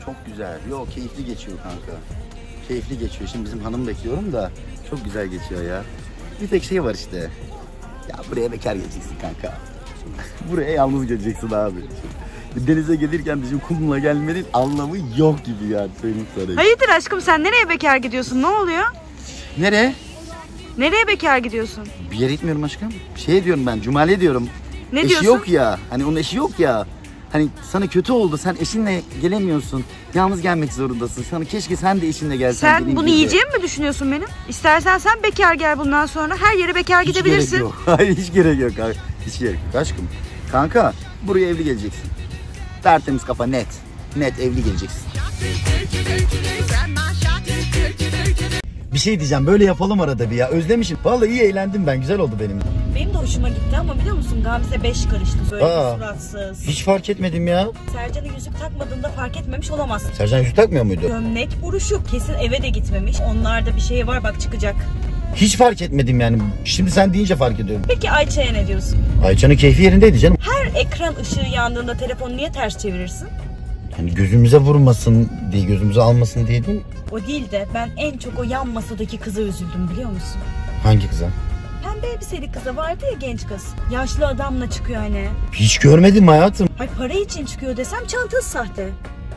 Çok güzel. Yo, keyifli geçiyor kanka. Keyifli geçiyor. Şimdi bizim hanım bekliyorum da çok güzel geçiyor ya. Bir tek şey var işte. Ya buraya bekar geleceksin kanka. Buraya yalnız geleceksin abi. Denize gelirken bizim kumla gelmenin anlamı yok gibi yani, söyleyeyim sana. Hayırdır aşkım, sen nereye bekar gidiyorsun? Ne oluyor? Nereye? Nereye bekar gidiyorsun? Bir yere gitmiyorum aşkım. Şey diyorum ben, Cumali diyorum. Ne eşi diyorsun? yok ya. Hani onun eşi yok ya. Hani sana kötü oldu. Sen eşinle gelemiyorsun. Yalnız gelmek zorundasın. Sana keşke sen de eşinle gelsen. Sen bunu yiyeceğimi mi düşünüyorsun benim? İstersen sen bekar gel bundan sonra. Her yere bekar Hiç gidebilirsin. gerek yok. Hayır, hiç gerek yok. Hiç gerek yok aşkım. Kanka, buraya evli geleceksin. Tertemiz kafa, net. Net evli geleceksin. Bir şey diyeceğim, böyle yapalım arada bir ya. Özlemişim. Vallahi iyi eğlendim ben. Güzel oldu benim. Benim de hoşuma gitti ama biliyor musun, Gamze 5 karıştı. Böyle suratsız. Hiç fark etmedim ya. Sercan'ın yüzük takmadığında fark etmemiş olamazsın. Sercan yüzük takmıyor muydu? Gömlek buruşuk. Kesin eve de gitmemiş. Onlarda bir şey var, bak çıkacak. Hiç fark etmedim yani. Şimdi sen deyince fark ediyorum. Peki Ayça'ya ne diyorsun? Ayça'nın keyfi yerindeydi canım. Her ekran ışığı yandığında telefonu niye ters çevirirsin? Yani gözümüze vurmasın diye, gözümüze almasın diye değil mi? O değil de ben en çok o yan masadaki kıza üzüldüm, biliyor musun? Hangi kıza? Pembe elbiseli kıza vardı ya, genç kız. Yaşlı adamla çıkıyor hani. Hiç görmedim hayatım. Ay para için çıkıyor desem çantası sahte.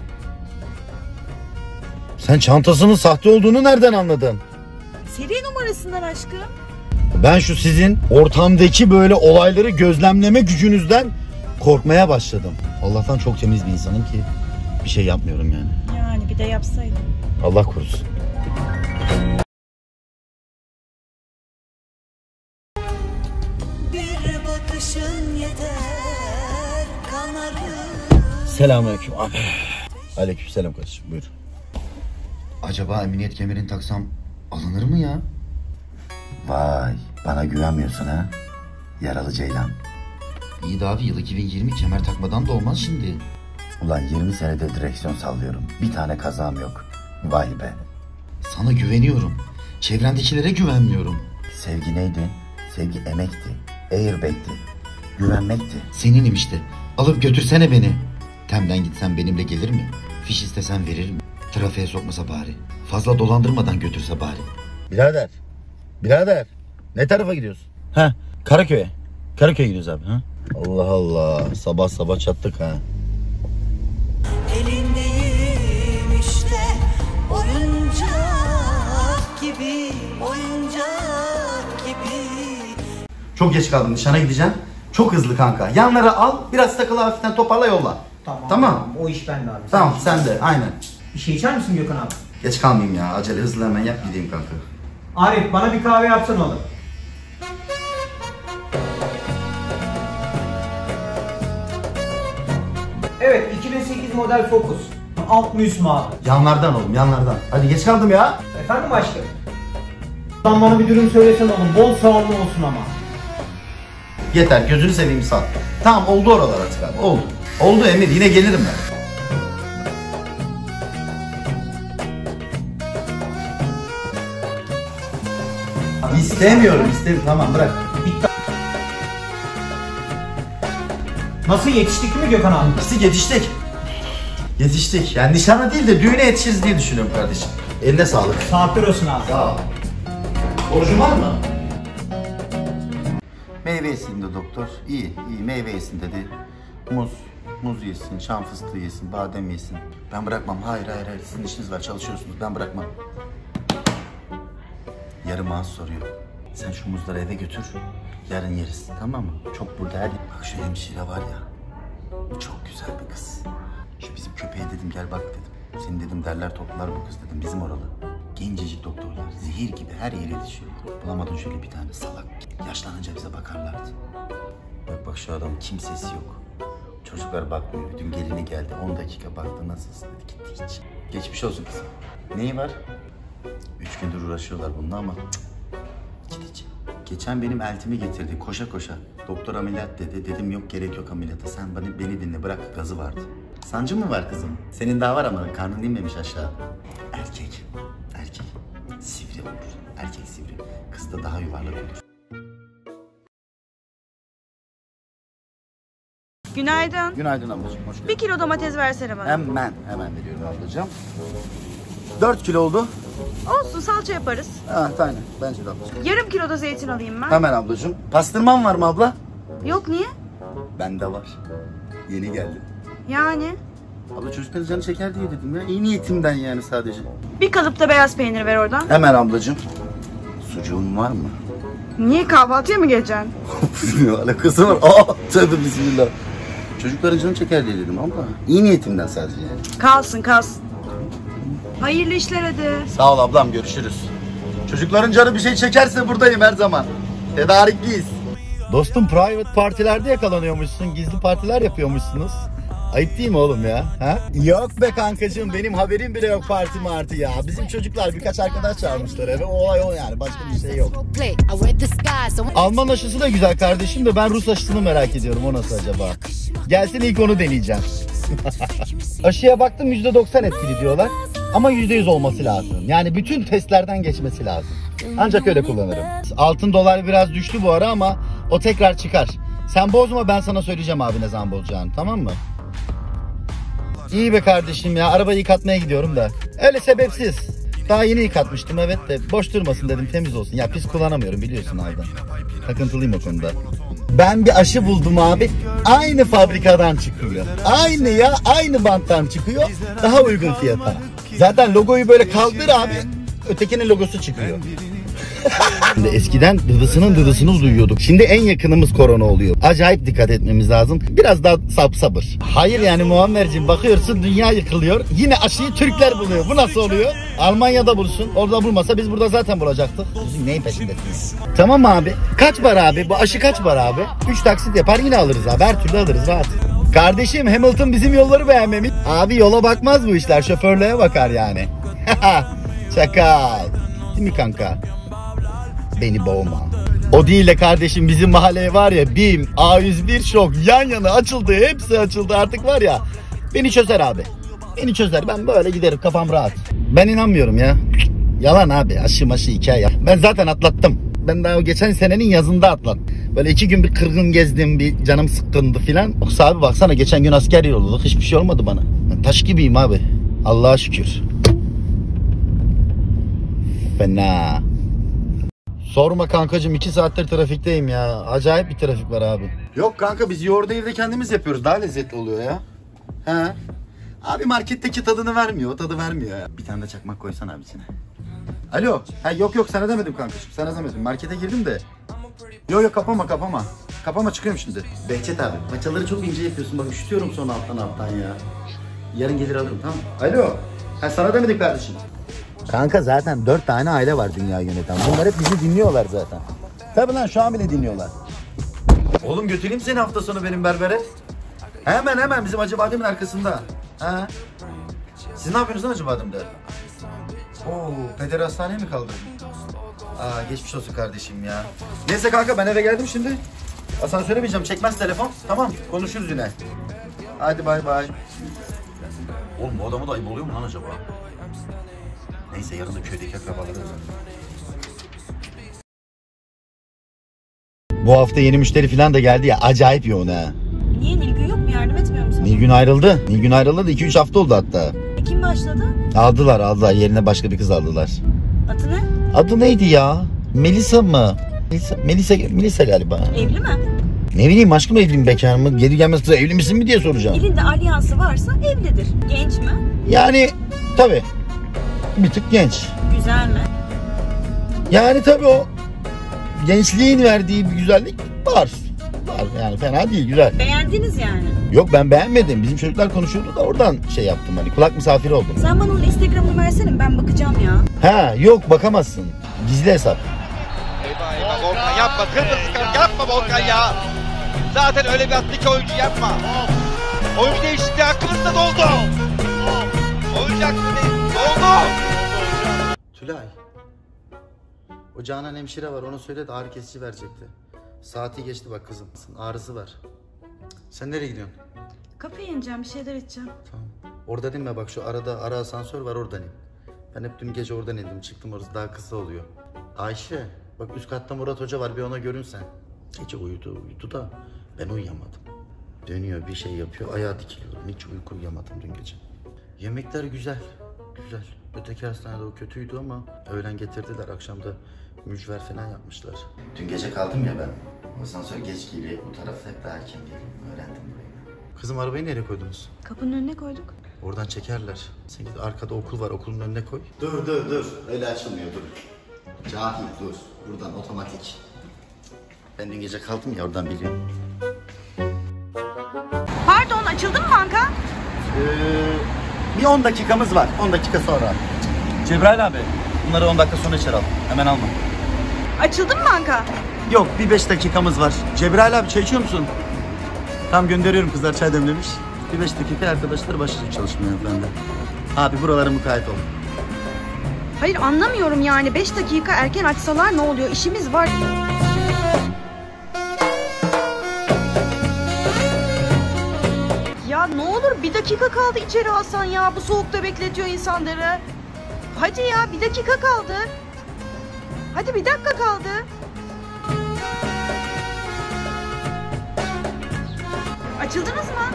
Sen çantasının sahte olduğunu nereden anladın? Seri numarasından aşkım. Ben şu sizin ortamdaki böyle olayları gözlemleme gücünüzden korkmaya başladım. Allah'tan çok temiz bir insanım ki bir şey yapmıyorum yani. Yani bir de yapsaydın. Allah korusun. Bir bakışın yeter kanarım. Selamünaleyküm abi. Aleykümselam kardeşim, buyur. Acaba emniyet kemerini taksam alınır mı ya? Vay, bana güvenmiyorsun ha? Yaralı ceylan. İyi de abi, yıl 2020, kemer takmadan da olmaz şimdi. Ulan 20 senedir direksiyon sallıyorum. Bir tane kazam yok. Vay be. Sana güveniyorum. Çevrendekilere güvenmiyorum. Sevgi neydi? Sevgi emekti. Airbag'ti. Güvenmekti. Seninim işte. Alıp götürsene beni. Temden gitsen benimle gelir mi? Fiş istesen verir mi? Trafiğe sokmasa bari. Fazla dolandırmadan götürse bari. Birader. Birader. Ne tarafa gidiyorsun? Ha, Karaköy'e. Karaköy'e gidiyoruz abi. Ha? Allah Allah. Sabah sabah çattık ha. Elindeyim işte, oyuncak gibi, oyuncak gibi. Çok geç kaldım, nişana gideceğim. Çok hızlı kanka. Yanlara al, biraz takılı hafiften toparla, yolla. Tamam. O iş bende abi. Tamam, sen de aynen. Bir şey içer misin Gökhan abi? Geç kalmayayım ya. Acele hızlı hemen yap, gideyim kanka. Arif bana bir kahve yapsana oğlum. Evet, 2008 model Focus. Alt müs abi. Yanlardan oğlum, yanlardan. Hadi geç kaldım ya. Efendim aşkım? Sen bana bir dürüm söylesene oğlum. Bol soğanlı olsun ama. Yeter, gözünü seveyim, sal. Tamam, oldu oralar artık abi, oldu. Oldu Emir, yine gelirim ben. İstemiyorum, tamam bırak. Bitti. Nasıl, yetiştik mi Gökhan abi? Biz yetiştik. Yetiştik. Yani nişana değil de düğüne yetişiriz diye düşünüyorum kardeşim. Eline sağlık. Saatler olsun abi. Sağ ol. Borcun var mı? Meyve yesin de doktor. İyi, meyve yesin dedi. Muz yesin, şam fıstığı yesin, badem yesin. Ben bırakmam. Hayır. Sizin işiniz var, çalışıyorsunuz. Ben bırakmam. Yarım ağız soruyor. Sen şu muzları eve götür. Yarın yeriz. Tamam mı? Çok burada her... Bak şu hemşire var ya. Çok güzel bir kız. Şu bizim köpeğe dedim, gel bak dedim. Senin dedim derler toplar bu kız dedim. Bizim oralı. Gencecik doktorlar. Zehir gibi her yere yetişiyor. Bulamadın şöyle bir tane salak. Yaşlanınca bize bakarlardı. Bak şu adam, kimsesi yok. Çocuklar bakmıyor. Dün gelini geldi. 10 dakika baktı, nasılsın dedi, gitti hiç. Geçmiş olsun kızım. Neyi var? 3 gündür uğraşıyorlar bununla ama gideceğim. Geçen benim eltimi getirdi koşa koşa. Doktor ameliyat dedi. Dedim yok, gerek yok ameliyata. Sen beni dinle, bırak, gazı vardı. Sancı mı var kızım? Senin daha var ama karnın inmemiş aşağı. Erkek. Sivri olur. Erkek sivri. Kız da daha yuvarlak olur. Günaydın. Günaydın ablacığım, hoş geldin. 1 kilo domates versene bana. Hemen veriyorum ablacığım. 4 kilo oldu. Olsun, salça yaparız. Ha, aynen, bence de ablacığım. Yarım kilo da zeytin alayım ben. Hemen ablacığım. Pastırman var mı abla? Yok, niye? Bende var. Yeni geldi. Yani? Abla çocukların canı çeker diye dedim ya. İyi niyetimden yani sadece. Bir kalıpta beyaz peynir ver oradan. Hemen ablacığım. Sucuğun var mı? Niye, kahvaltıya mı geleceksin? Ne alakası var? Aa, tövbe bismillah. Çocukların canı çeker diye dedim abla. İyi niyetimden sadece yani. Kalsın. Hayırlı işler hadi. Sağ ol ablam, görüşürüz. Çocukların canı bir şey çekerse buradayım her zaman. Tedarikliyiz. Dostum, private partilerde yakalanıyormuşsun. Gizli partiler yapıyormuşsunuz. Ayıp değil mi oğlum ya? Ha? Yok be kankacığım, benim haberim bile yok parti martı ya. Bizim çocuklar birkaç arkadaş çağırmışlar eve. O olay o yani, başka bir şey yok. Alman aşısı da güzel kardeşim de ben Rus aşısını merak ediyorum, o nasıl acaba? Gelsin ilk onu deneyeceğim. Aşıya baktım %90 etkili diyorlar. Ama %100 olması lazım. Yani bütün testlerden geçmesi lazım. Ancak öyle kullanırım. Altın dolar biraz düştü bu ara ama o tekrar çıkar. Sen bozma, ben sana söyleyeceğim abi ne zaman bozacağını, tamam mı? İyi be kardeşim ya, arabayı yıkatmaya gidiyorum da. Öyle sebepsiz. Daha yeni yıkatmıştım, evet de boş durmasın dedim, temiz olsun. Ya pis kullanamıyorum biliyorsun abi. Takıntılıyım o konuda. Ben bir aşı buldum abi. Aynı fabrikadan çıkıyor. Aynı banttan çıkıyor. Daha uygun fiyata. Zaten logoyu böyle kaldır abi. Ötekinin logosu çıkıyor. Şimdi eskiden dıdısını duyuyorduk. Şimdi en yakınımız korona oluyor. Acayip dikkat etmemiz lazım. Biraz daha sabır. Hayır yani Muammerciğim, bakıyorsun dünya yıkılıyor. Yine aşıyı Türkler buluyor. Bu nasıl oluyor? Almanya'da bulsun. Orada bulmasa biz burada zaten bulacaktık. Sizin neyin peşindesiniz? Tamam abi. Kaç para abi? Bu aşı kaç para abi? 3 taksit yapar yine alırız abi. Her türlü alırız rahat. Kardeşim, Hamilton bizim yolları beğenmemiş. Abi yola bakmaz bu işler. Şoförlüğe bakar yani. Çakal. Değil mi kanka? Beni boğma. O değil de kardeşim, bizim mahalleye var ya BİM, A101 Şok yan yana açıldı. Hepsi açıldı artık var ya. Beni çözer abi. Beni çözer. Ben böyle giderim, kafam rahat. Ben inanmıyorum ya. Yalan abi. Aşı hikaye. Ben zaten atlattım. Ben daha geçen senenin yazında atlattım. Böyle 2 gün bir kırgın gezdim, bir canım sıkkındı filan. Yoksa abi baksana, geçen gün asker yolladık. Hiçbir şey olmadı bana. Ben taş gibiyim abi. Allah'a şükür. Fena. Sorma kankacığım, 2 saattir trafikteyim ya. Acayip bir trafik var abi. Yok kanka, biz yoğurdu evde kendimiz yapıyoruz. Daha lezzetli oluyor ya. He. Abi marketteki tadını vermiyor. O tadı vermiyor ya. Bir tane de çakmak koysana abi içine. Alo. Ha, yok sana demedim kankacığım. Sana demedim. Markete girdim de. Yok kapama. Kapama, çıkıyorum şimdi. Behçet abi, paçaları çok ince yapıyorsun. Bak üşütüyorum sonra alttan ya. Yarın gelir alırım, tamam. Alo. Ha, sana demedim kardeşim. Kanka zaten 4 tane aile var dünya yöneten. Bunlar hep bizi dinliyorlar zaten. Tabii lan, şu an bile dinliyorlar. Oğlum götüreyim seni hafta sonu benim berbere. Hemen bizim Acıbadem'in arkasında. Ha? Siz ne yapıyorsunuz lan Acıbadem'de? Oo, peder hastaneye mi kaldırdın? Aa, geçmiş olsun kardeşim ya. Neyse kanka, ben eve geldim şimdi. Asansöre bineceğim, çekmez telefon. Tamam, konuşuruz yine. Hadi bay. Oğlum bu adamı da ayıp oluyor mu lan acaba? Neyse, yarın da köydeki akrabaları özel. Bu hafta yeni müşteri falan da geldi ya, acayip yoğun ha. Niye, Nilgün yok mu, yardım etmiyor musun? Nilgün ayrıldı. Nilgün ayrıldı da 2-3 hafta oldu hatta. Kim başladı? Aldılar, yerine başka bir kız aldılar. Adı ne? Adı neydi ya? Melisa mı? Melisa galiba. Evli mi? Ne bileyim aşkım, evli mi bekar mı? Geri gelmez kıza evli misin mi diye soracağım. Elinde alyansı varsa evlidir. Genç mi? Yani tabii. Bir tık genç. Güzel mi? Yani tabii o gençliğin verdiği bir güzellik var. Yani fena değil, güzel. Beğendiniz yani. Yok, ben beğenmedim. Bizim çocuklar konuşuyordu da oradan şey yaptım, hani kulak misafiri oldum. Sen bana onun Instagram'ını versene, ben bakacağım ya. Ha yok, bakamazsın. Gizli hesap. Eyvah Volkan, yapma, kırmızı kart yapma Volkan ya. Zaten öyle bir attı ki oyuncu, yapma. Oyuncu değişikliği hakkımızda doldu. Oyuncu hakkında doldu. Tülay. O Canan hemşire var, ona söyle de ağrı kesici verecekti. Saati geçti bak kızım. Ağrısı var. Sen nereye gidiyorsun? Kafeye ineceğim, bir şeyler içeceğim. Tamam. Orada değil mi? Bak şu arada ara asansör var, oradan in. Ben hep dün gece oradan indim. Çıktım, orası daha kısa oluyor. Ayşe, bak üst katta Murat Hoca var, bir ona görünsen. Gece uyudu da ben uyuyamadım. Dönüyor bir şey yapıyor, ayağa dikiliyorum. Hiç uyku uyuyamadım dün gece. Yemekler güzel, güzel. Öteki hastanede o kötüydü ama öğlen getirdiler, akşam da mücver falan yapmışlar. Dün gece kaldım ya ben. Asansör geç geliyor, bu tarafta hep daha erken geliyor. Öğrendim burayı. Kızım arabayı nereye koydunuz? Kapının önüne koyduk. Oradan çekerler. Sen git, arkada okul var, okulun önüne koy. Dur. Öyle açılmıyor, dur. Cahil dur. Buradan otomatik. Ben dün gece kaldım ya, oradan biliyorum. Pardon, açıldı mı banka? Bir 10 dakikamız var. 10 dakika sonra. Cebrail abi, bunları 10 dakika sonra içeri al. Hemen alma. Açıldı mı banka? Yok, bir 5 dakikamız var. Cebrail abi çay içiyor musun? Tam gönderiyorum, kızlar çay demlemiş. Bir 5 dakika arkadaşlar başlayacak çalışmaya efendi. Abi buralara mukayyet olun. Hayır, anlamıyorum yani. 5 dakika erken açsalar ne oluyor? İşimiz var. Ya ne olur, bir dakika kaldı, içeri alsan ya. Bu soğukta bekletiyor insanları. Hadi ya, bir dakika kaldı. Hadi, bir dakika kaldı. Açıldınız mı?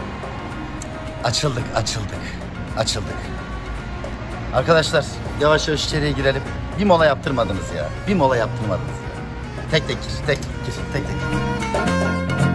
Açıldık. Arkadaşlar yavaş yavaş içeriye girelim. Bir mola yaptırmadınız ya. Tek gir.